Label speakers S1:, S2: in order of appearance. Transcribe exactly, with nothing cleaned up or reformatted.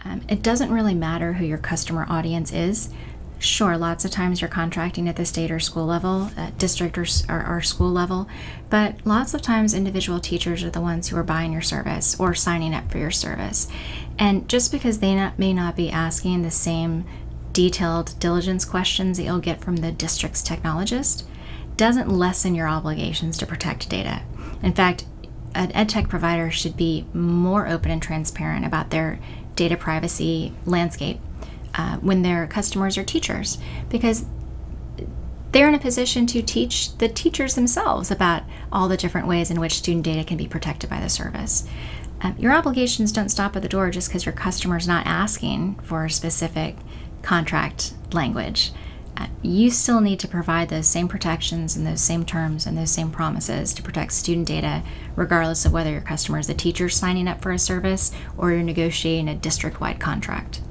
S1: Um, it doesn't really matter who your customer audience is. Sure, lots of times you're contracting at the state or school level, uh, district or, or, or school level, but lots of times individual teachers are the ones who are buying your service or signing up for your service. And just because they not, may not be asking the same detailed diligence questions that you'll get from the district's technologist, doesn't lessen your obligations to protect data. In fact, an EdTech provider should be more open and transparent about their data privacy landscape uh, when their customers are teachers, because they're in a position to teach the teachers themselves about all the different ways in which student data can be protected by the service. Um, your obligations don't stop at the door just because your customer's not asking for a specific contract language. Uh, you still need to provide those same protections and those same terms and those same promises to protect student data, regardless of whether your customer is the teacher signing up for a service or you're negotiating a district-wide contract.